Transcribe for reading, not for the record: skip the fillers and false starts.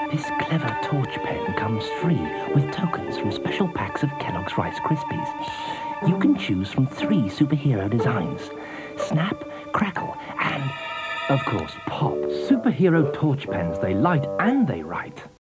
This clever torch pen comes free with tokens from special packs of Kellogg's Rice Krispies. You can choose from 3 superhero designs: Snap, Crackle, and, of course, Pop. Superhero torch pens. They light and they write.